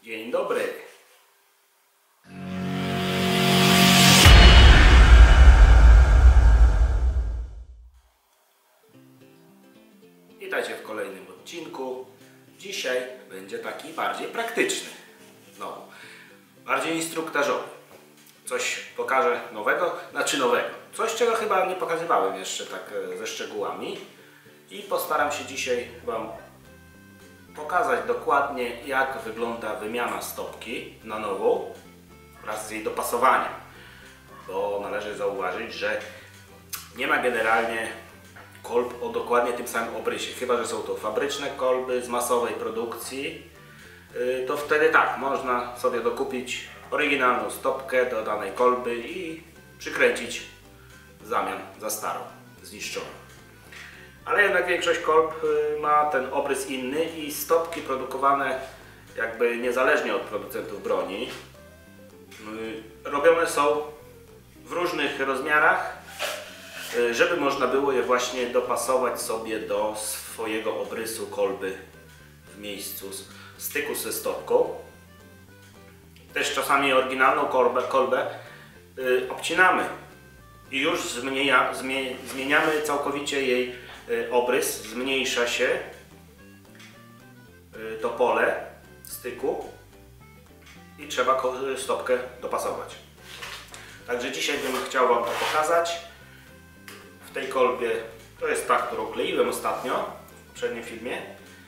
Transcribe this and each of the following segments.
Dzień dobry. Witajcie w kolejnym odcinku. Dzisiaj będzie taki bardziej praktyczny. Znowu. Bardziej instruktażowy. Coś pokażę nowego, nowego. Coś, czego chyba nie pokazywałem jeszcze tak ze szczegółami. I postaram się dzisiaj Wam pokazać dokładnie, jak wygląda wymiana stopki na nową wraz z jej dopasowaniem. Bo należy zauważyć, że nie ma generalnie kolb o dokładnie tym samym obrysie. Chyba że są to fabryczne kolby z masowej produkcji, to wtedy tak, można sobie dokupić oryginalną stopkę do danej kolby i przykręcić w zamian za starą, zniszczoną. Ale jednak większość kolb ma ten obrys inny i stopki produkowane jakby niezależnie od producentów broni robione są w różnych rozmiarach, żeby można było je właśnie dopasować sobie do swojego obrysu kolby w miejscu styku ze stopką. Też czasami oryginalną kolbę obcinamy i już zmieniamy całkowicie jej obrys, zmniejsza się to pole styku i trzeba stopkę dopasować. Także dzisiaj bym chciał Wam to pokazać. W tej kolbie, to jest ta, którą kleiłem ostatnio w poprzednim filmie.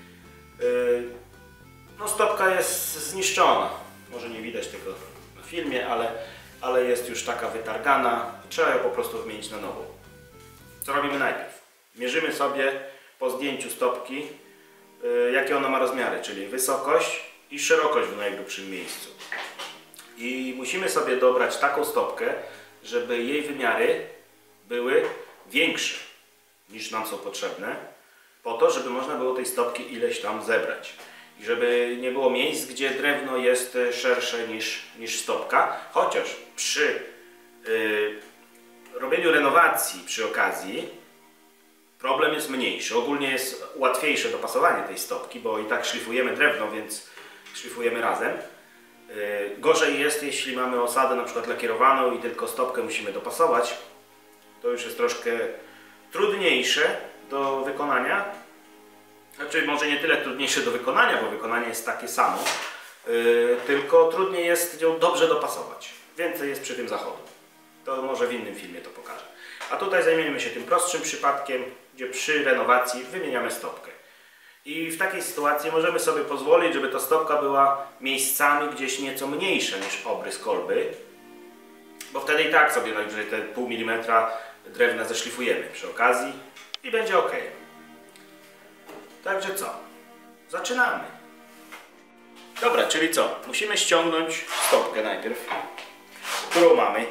No stopka jest zniszczona. Może nie widać tego na filmie, ale jest już taka wytargana. Trzeba ją po prostu wymienić na nową. Co robimy najpierw? Mierzymy sobie po zdjęciu stopki, jakie ona ma rozmiary, czyli wysokość i szerokość w najgrubszym miejscu. I musimy sobie dobrać taką stopkę, żeby jej wymiary były większe niż nam są potrzebne, po to, żeby można było tej stopki ileś tam zebrać. I żeby nie było miejsc, gdzie drewno jest szersze niż stopka, chociaż przy robieniu renowacji przy okazji problem jest mniejszy. Ogólnie jest łatwiejsze dopasowanie tej stopki, bo i tak szlifujemy drewno, więc szlifujemy razem. Gorzej jest, jeśli mamy osadę na przykład lakierowaną i tylko stopkę musimy dopasować. To już jest troszkę trudniejsze do wykonania. Znaczy może nie tyle trudniejsze do wykonania, bo wykonanie jest takie samo, tylko trudniej jest ją dobrze dopasować. Więcej jest przy tym zachodu. To może w innym filmie to pokażę. A tutaj zajmiemy się tym prostszym przypadkiem, gdzie przy renowacji wymieniamy stopkę. I w takiej sytuacji możemy sobie pozwolić, żeby ta stopka była miejscami gdzieś nieco mniejsza niż obrys kolby, bo wtedy i tak sobie najwyżej te pół milimetra drewna zeszlifujemy przy okazji i będzie ok. Także co? Zaczynamy. Dobra, czyli co? Musimy ściągnąć stopkę najpierw, którą mamy.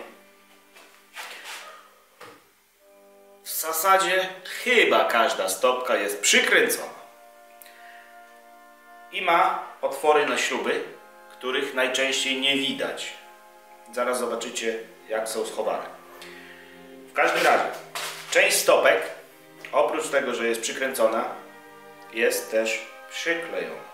W zasadzie chyba każda stopka jest przykręcona i ma otwory na śruby, których najczęściej nie widać. Zaraz zobaczycie, jak są schowane. W każdym razie, część stopek, oprócz tego, że jest przykręcona, jest też przyklejona.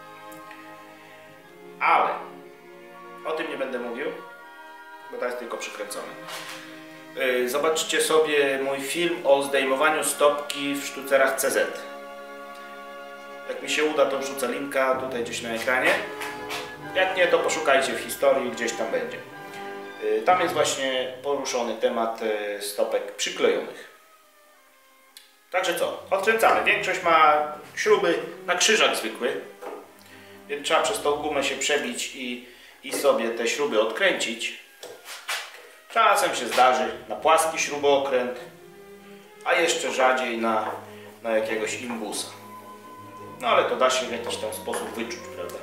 Ale o tym nie będę mówił, bo to jest tylko przykręcone. Zobaczcie sobie mój film o zdejmowaniu stopki w sztucerach CZ. Jak mi się uda, to wrzucę linka tutaj gdzieś na ekranie. Jak nie, to poszukajcie w historii, gdzieś tam będzie. Tam jest właśnie poruszony temat stopek przyklejonych. Także co? Odkręcamy. Większość ma śruby na krzyżak zwykły, więc trzeba przez tą gumę się przebić i sobie te śruby odkręcić. Czasem się zdarzy na płaski śrubokręt, a jeszcze rzadziej na jakiegoś imbusa. No ale to da się w jakiś tam sposób wyczuć, prawda?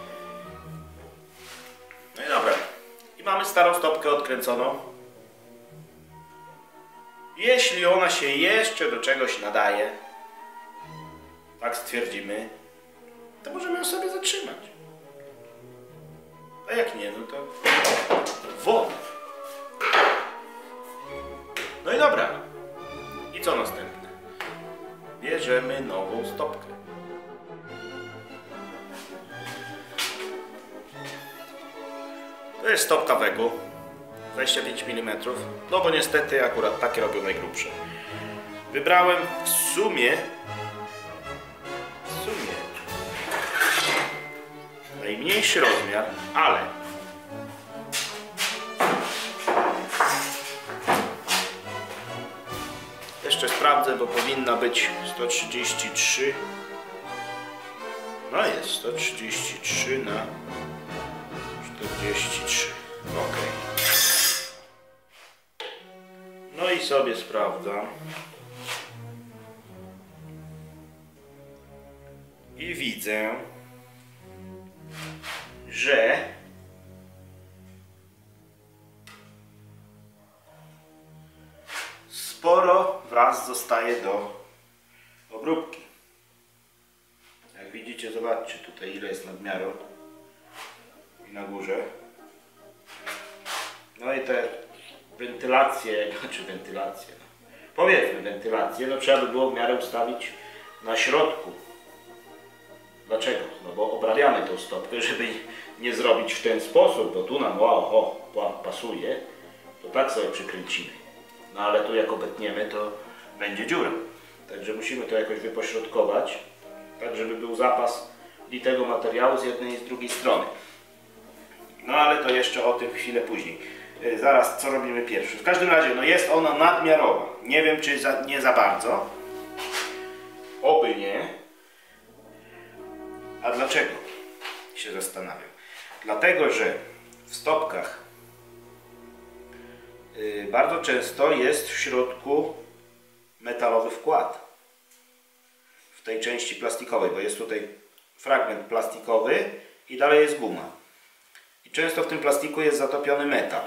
No i dobra. I mamy starą stopkę odkręconą. Jeśli ona się jeszcze do czegoś nadaje, tak stwierdzimy, to możemy ją sobie zatrzymać. A jak nie, no to woda. No i dobra. I co następne? Bierzemy nową stopkę. To jest stopka wegu 25 mm, no bo niestety akurat takie robią najgrubsze. Wybrałem w sumie najmniejszy rozmiar, ale jeszcze sprawdzę, bo powinna być 133. No jest 133 na 43. Ok. No i sobie sprawdzam. I widzę, że sporo wraz zostaje do obróbki. Jak widzicie, zobaczcie tutaj, ile jest nadmiaru i na górze. No i te wentylacje, powiedzmy wentylacje, no trzeba by było w miarę ustawić na środku. Dlaczego? No bo obrabiamy tą stopkę, żeby nie zrobić w ten sposób, bo tu nam pasuje, to tak sobie przykręcimy. No ale tu jak obetniemy, to będzie dziura. Także musimy to jakoś wypośrodkować, tak żeby był zapas litego materiału z jednej i z drugiej strony. No ale to jeszcze o tym chwilę później. Zaraz co robimy pierwszy. W każdym razie no jest ona nadmiarowa. Nie wiem czy nie za bardzo. Oby nie. A dlaczego? Się zastanawiam. Dlatego, że w stopkach bardzo często jest w środku metalowy wkład. W tej części plastikowej, bo jest tutaj fragment plastikowy i dalej jest guma. I często w tym plastiku jest zatopiony metal.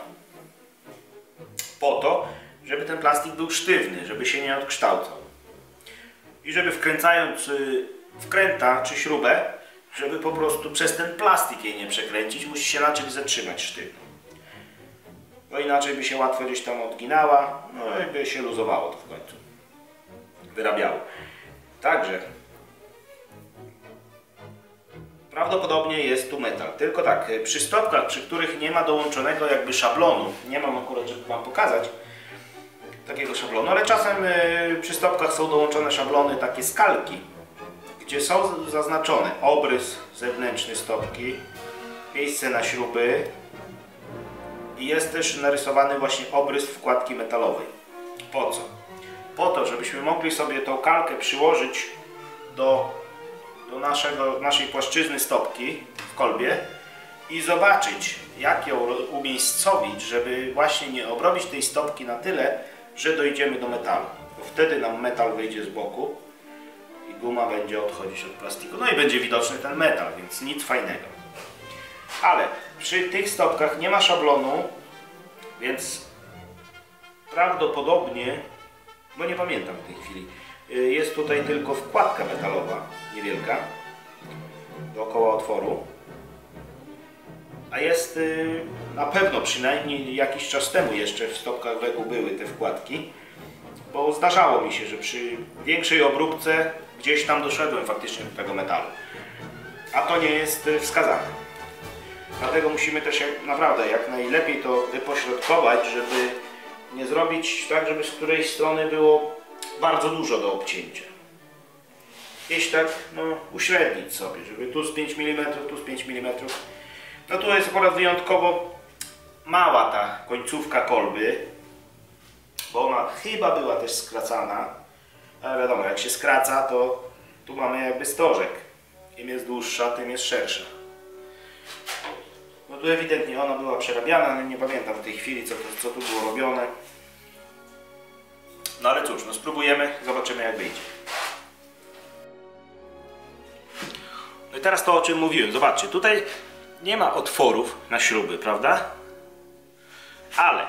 Po to, żeby ten plastik był sztywny, żeby się nie odkształcał. I żeby wkręcając wkręta czy śrubę, żeby po prostu przez ten plastik jej nie przekręcić, musi się na czymś zatrzymać sztywno. Bo inaczej by się łatwo gdzieś tam odginała, no i by się luzowało to w końcu. Wyrabiało. Także prawdopodobnie jest tu metal. Tylko tak, przy stopkach, przy których nie ma dołączonego jakby szablonu, nie mam akurat, żeby Wam pokazać takiego szablonu, ale czasem przy stopkach są dołączone szablony, takie skalki, gdzie są zaznaczone obrys zewnętrzny stopki, miejsce na śruby i jest też narysowany właśnie obrys wkładki metalowej. Po co? Po to, żebyśmy mogli sobie tą kalkę przyłożyć do naszej płaszczyzny stopki w kolbie i zobaczyć, jak ją umiejscowić, żeby właśnie nie obrobić tej stopki na tyle, że dojdziemy do metalu. Bo wtedy nam metal wyjdzie z boku i guma będzie odchodzić od plastiku. No i będzie widoczny ten metal, więc nic fajnego. Ale przy tych stopkach nie ma szablonu, więc prawdopodobnie, bo nie pamiętam w tej chwili, jest tutaj tylko wkładka metalowa, niewielka, dookoła otworu. A jest na pewno przynajmniej jakiś czas temu jeszcze w stopkach wegu były te wkładki, bo zdarzało mi się, że przy większej obróbce gdzieś tam doszedłem faktycznie do tego metalu. A to nie jest wskazane. Dlatego musimy też naprawdę jak najlepiej to wypośrodkować, żeby nie zrobić tak, żeby z którejś strony było bardzo dużo do obcięcia. Gdzieś tak uśrednić sobie, żeby tu z 5 mm, tu z 5 mm. No tu jest akurat wyjątkowo mała ta końcówka kolby, bo ona chyba była też skracana, ale wiadomo, jak się skraca, to tu mamy jakby stożek. Im jest dłuższa, tym jest szersza. No tu ewidentnie ona była przerabiana, ale nie pamiętam w tej chwili co tu było robione. No ale cóż, no spróbujemy, zobaczymy jak wyjdzie. No i teraz to, o czym mówiłem. Zobaczcie, tutaj nie ma otworów na śruby, prawda? Ale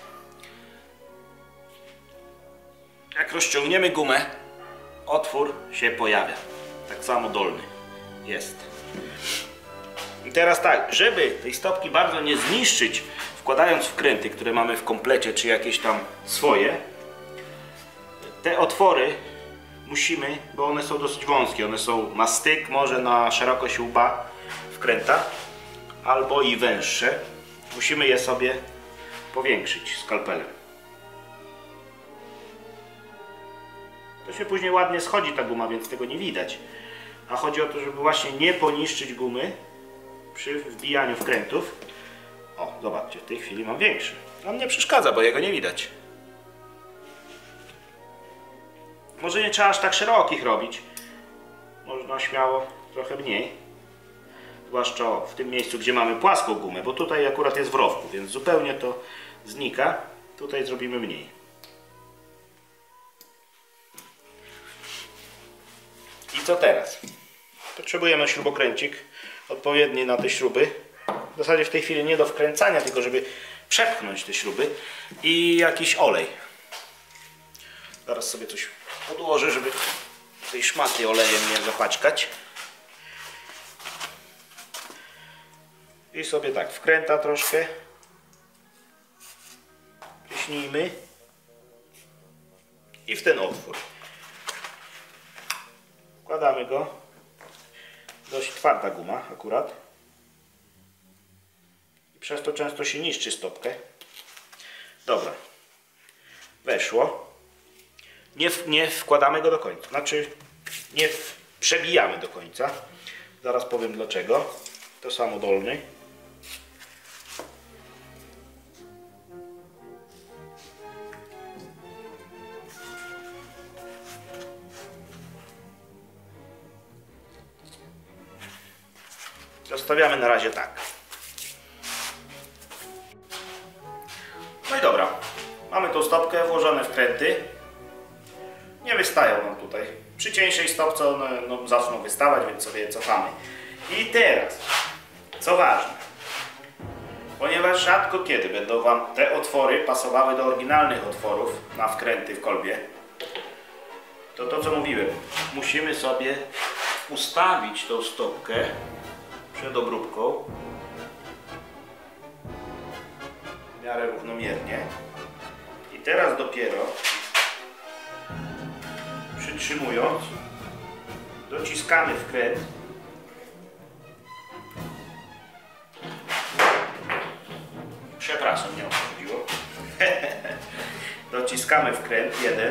jak rozciągniemy gumę, otwór się pojawia. Tak samo dolny jest. I teraz tak, żeby tej stopki bardzo nie zniszczyć, wkładając wkręty, które mamy w komplecie, czy jakieś tam swoje, te otwory musimy, bo one są dosyć wąskie, one są na styk, może na szerokość łba wkręta, albo i węższe. musimy je sobie powiększyć skalpelem. To się później ładnie schodzi ta guma, więc tego nie widać. A chodzi o to, żeby właśnie nie poniszczyć gumy przy wbijaniu wkrętów. O, zobaczcie, w tej chwili mam większy. On nie przeszkadza, bo jego nie widać. Może nie trzeba aż tak szerokich robić. Można śmiało trochę mniej. Zwłaszcza w tym miejscu, gdzie mamy płaską gumę, bo tutaj akurat jest w rowku, więc zupełnie to znika. Tutaj zrobimy mniej. I co teraz? Potrzebujemy śrubokręcik odpowiedni na te śruby. W zasadzie w tej chwili nie do wkręcania, tylko żeby przepchnąć te śruby. I jakiś olej. Zaraz sobie coś podłożę, żeby tej szmaty olejem nie zapaćkać. I sobie tak wkręta troszkę. Ciśnijmy. I w ten otwór. Wkładamy go. Dość twarda guma akurat. I przez to często się niszczy stopkę. Dobra. Weszło. Nie wkładamy go do końca. Znaczy nie przebijamy do końca. Zaraz powiem dlaczego. To samo dolny. Zostawiamy na razie tak. No i dobra. Mamy tą stopkę, włożone wkręty. Nie wystają nam tutaj. Przy cieńszej stopce one zaczną wystawać, więc sobie je cofamy. I teraz, co ważne, ponieważ rzadko kiedy będą Wam te otwory pasowały do oryginalnych otworów na wkręty w kolbie, to co mówiłem, musimy sobie ustawić tą stopkę przed obróbką w miarę równomiernie. I teraz dopiero przytrzymując dociskamy wkręt . Przepraszam, nie o to chodziło. Dociskamy wkręt jeden.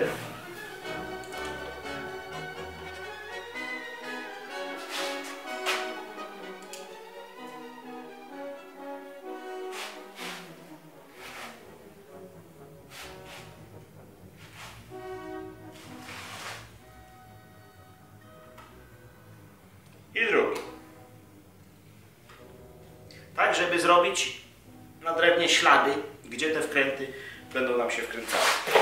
I drugi. Tak, żeby zrobić na drewnie ślady, gdzie te wkręty będą nam się wkręcały.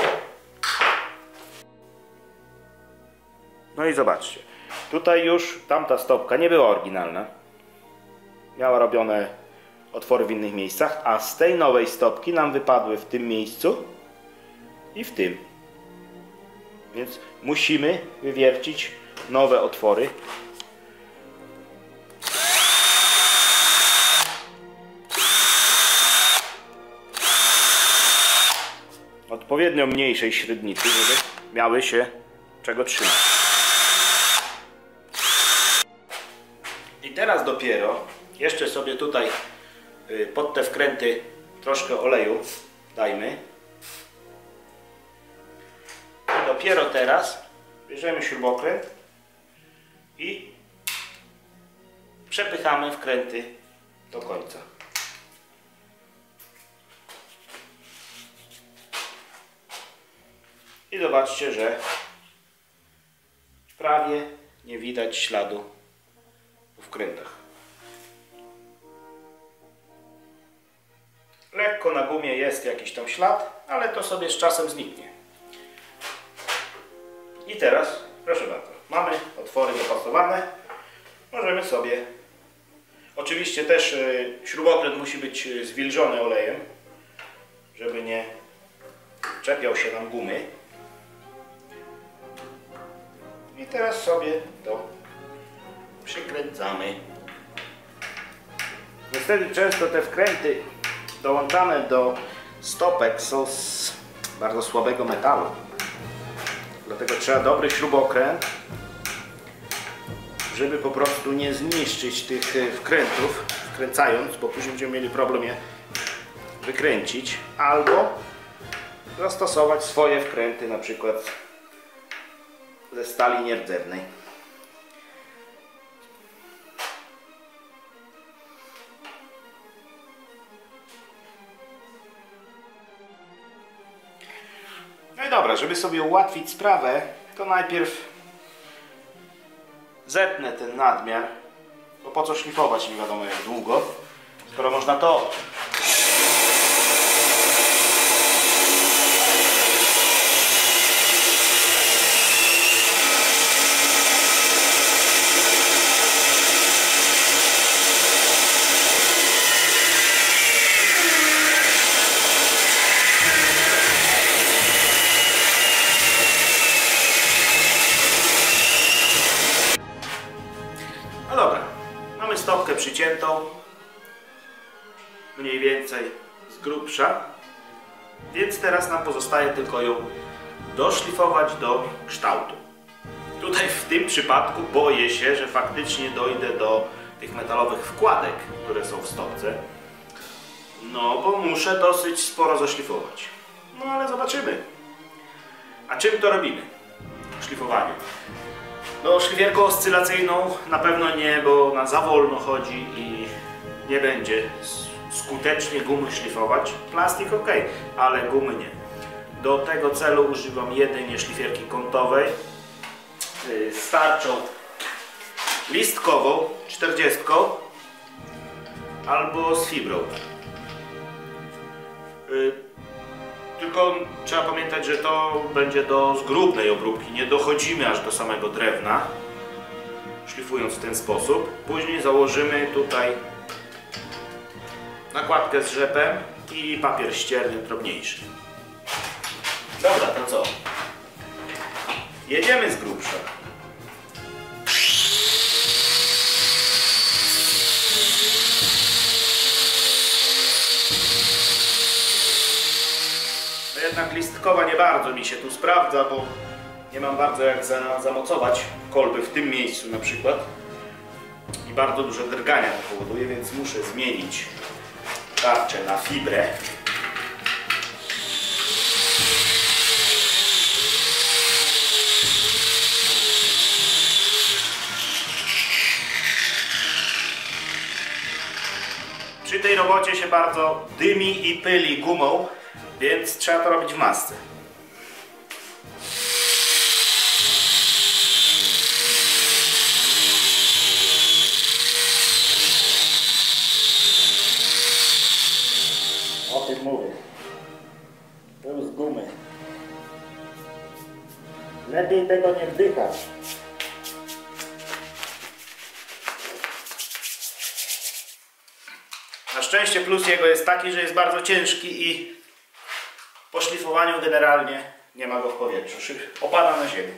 No i zobaczcie. Tutaj już tamta stopka nie była oryginalna. Miała robione otwory w innych miejscach, a z tej nowej stopki nam wypadły w tym miejscu i w tym. Więc musimy wywiercić nowe otwory. Odpowiednio mniejszej średnicy, żeby miały się czego trzymać. I teraz dopiero jeszcze sobie tutaj pod te wkręty troszkę oleju dajmy. I dopiero teraz bierzemy śrubokręt i przepychamy wkręty do końca. I zobaczcie, że prawie nie widać śladu w wkrętach. Lekko na gumie jest jakiś tam ślad, ale to sobie z czasem zniknie. I teraz, proszę bardzo, mamy otwory dopasowane. Możemy sobie... Oczywiście też śrubokręt musi być zwilżony olejem, żeby nie czepiał się nam gumy. I teraz sobie to przykręcamy. Niestety często te wkręty dołączane do stopek są z bardzo słabego metalu. Dlatego trzeba dobry śrubokręt, żeby po prostu nie zniszczyć tych wkrętów, wkręcając, bo później będziemy mieli problem je wykręcić albo zastosować swoje wkręty, na przykład ze stali nierdzewnej. No i dobra, żeby sobie ułatwić sprawę, to najpierw zetnę ten nadmiar, bo po co szlifować nie wiadomo jak długo, skoro można to. No dobra, mamy stopkę przyciętą, mniej więcej z grubsza, więc teraz nam pozostaje tylko ją doszlifować do kształtu. Tutaj w tym przypadku boję się, że faktycznie dojdę do tych metalowych wkładek, które są w stopce, no bo muszę dosyć sporo zaszlifować. No ale zobaczymy. A czym to robimy? Szlifowanie. No, szlifierką oscylacyjną na pewno nie, bo ona za wolno chodzi i nie będzie skutecznie gumy szlifować. Plastik ok, ale gumy nie. Do tego celu używam jedynie szlifierki kątowej z tarczą listkową 40 albo z fibrą. Tylko trzeba pamiętać, że to będzie do zgrubnej obróbki, nie dochodzimy aż do samego drewna, szlifując w ten sposób. Później założymy tutaj nakładkę z rzepem i papier ścierny drobniejszy. Dobra, to co? Jedziemy z grubsza. Jednak listkowa nie bardzo mi się tu sprawdza, bo nie mam bardzo jak zamocować kolby w tym miejscu na przykład i bardzo duże drgania to powoduje, więc muszę zmienić tarczę na fibrę. Przy tej robocie się bardzo dymi i pyli gumą, więc trzeba to robić w masce. O tym mówię. To z gumy. Lepiej tego nie wdychać. Na szczęście plus jego jest taki, że jest bardzo ciężki i po szlifowaniu generalnie nie ma go w powietrzu. Opada na ziemię.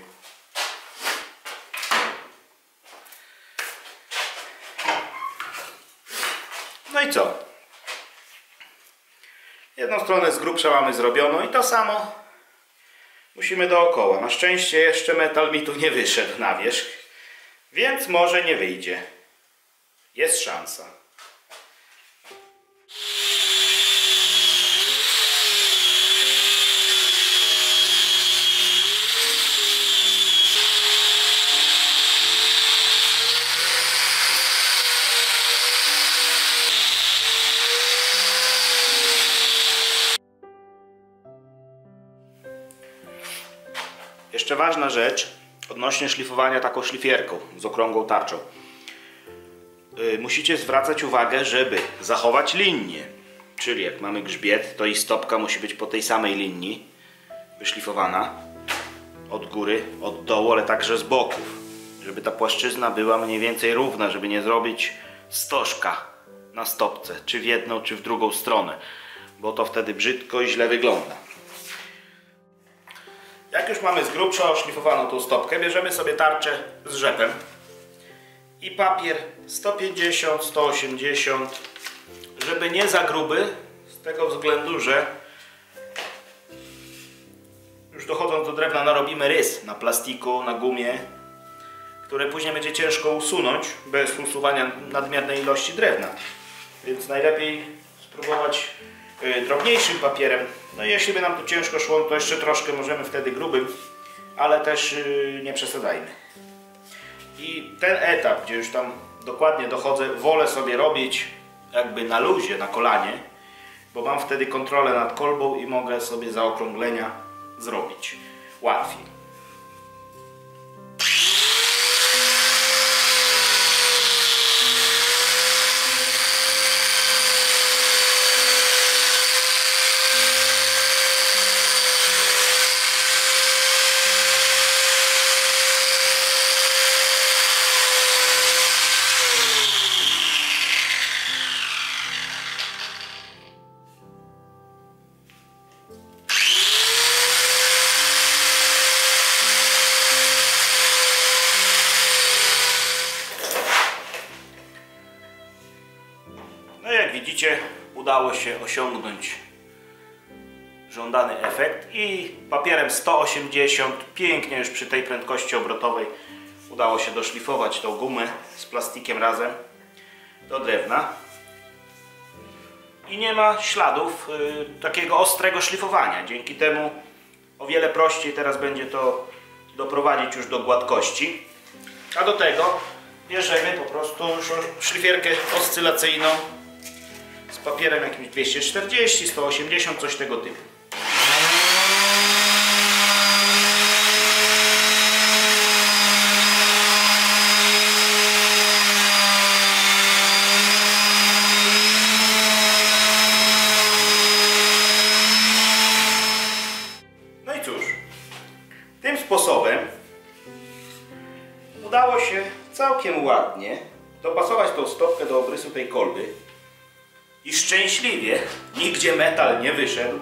No i co? Jedną stronę z grubsza mamy zrobioną i to samo musimy dookoła. Na szczęście jeszcze metal mi tu nie wyszedł na wierzch, więc może nie wyjdzie. Jest szansa. Jeszcze ważna rzecz odnośnie szlifowania taką szlifierką z okrągłą tarczą. Musicie zwracać uwagę, żeby zachować linię. Czyli jak mamy grzbiet, to i stopka musi być po tej samej linii wyszlifowana. Od góry, od dołu, ale także z boków. Żeby ta płaszczyzna była mniej więcej równa, żeby nie zrobić stożka na stopce. Czy w jedną, czy w drugą stronę. Bo to wtedy brzydko i źle wygląda. Jak już mamy z grubsza oszlifowaną tą stopkę, bierzemy sobie tarczę z rzepem i papier 150, 180, żeby nie za gruby, z tego względu, że już dochodząc do drewna narobimy rys na plastiku, na gumie, które później będzie ciężko usunąć bez usuwania nadmiernej ilości drewna. Więc najlepiej spróbować drobniejszym papierem. No i jeśli by nam to ciężko szło, to jeszcze troszkę możemy wtedy grubym, ale też nie przesadzajmy. I ten etap, gdzie już tam dokładnie dochodzę, wolę sobie robić jakby na luzie, na kolanie, bo mam wtedy kontrolę nad kolbą i mogę sobie zaokrąglenia zrobić łatwiej. No jak widzicie, udało się osiągnąć żądany efekt i papierem 180 pięknie już przy tej prędkości obrotowej udało się doszlifować tą gumę z plastikiem razem do drewna i nie ma śladów takiego ostrego szlifowania. Dzięki temu o wiele prościej teraz będzie to doprowadzić już do gładkości. A do tego bierzemy po prostu szlifierkę oscylacyjną z papierem jakimś 240, 180, coś tego typu. No i cóż, tym sposobem udało się całkiem ładnie dopasować tą stopkę do obrysu tej kolby. I szczęśliwie nigdzie metal nie wyszedł,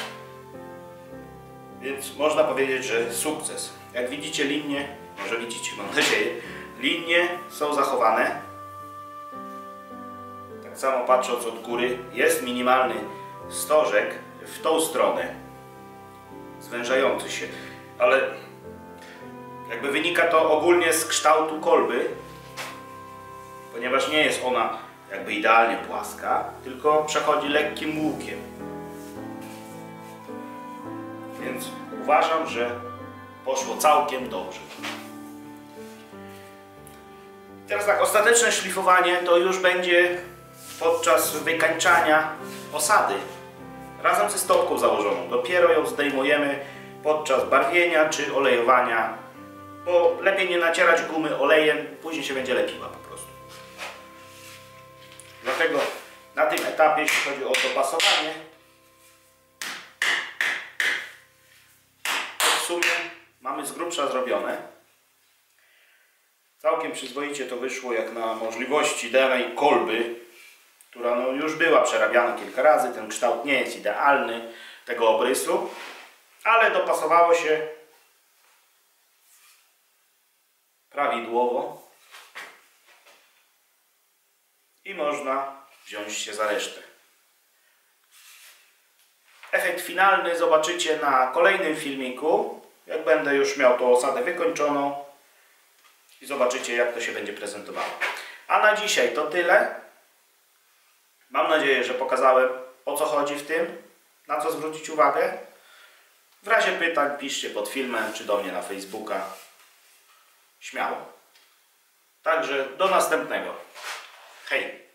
więc można powiedzieć, że sukces. Jak widzicie linie, może widzicie, mam nadzieję, linie są zachowane. Tak samo patrząc od góry, jest minimalny stożek w tą stronę, zwężający się, ale jakby wynika to ogólnie z kształtu kolby, ponieważ nie jest ona jakby idealnie płaska, tylko przechodzi lekkim łukiem. Więc uważam, że poszło całkiem dobrze. Teraz tak, ostateczne szlifowanie to już będzie podczas wykańczania osady razem ze stopką założoną. Dopiero ją zdejmujemy podczas barwienia czy olejowania, bo lepiej nie nacierać gumy olejem, później się będzie lepiła po prostu. Dlatego na tym etapie, jeśli chodzi o dopasowanie, to w sumie mamy z grubsza zrobione. Całkiem przyzwoicie to wyszło jak na możliwości danej kolby, która no już była przerabiana kilka razy. Ten kształt nie jest idealny tego obrysu, ale dopasowało się prawidłowo i można wziąć się za resztę. Efekt finalny zobaczycie na kolejnym filmiku, jak będę już miał tą osadę wykończoną i zobaczycie, jak to się będzie prezentowało. A na dzisiaj to tyle. Mam nadzieję, że pokazałem, o co chodzi w tym, na co zwrócić uwagę. W razie pytań piszcie pod filmem, czy do mnie na Facebooka. Śmiało. Także do następnego. Hej!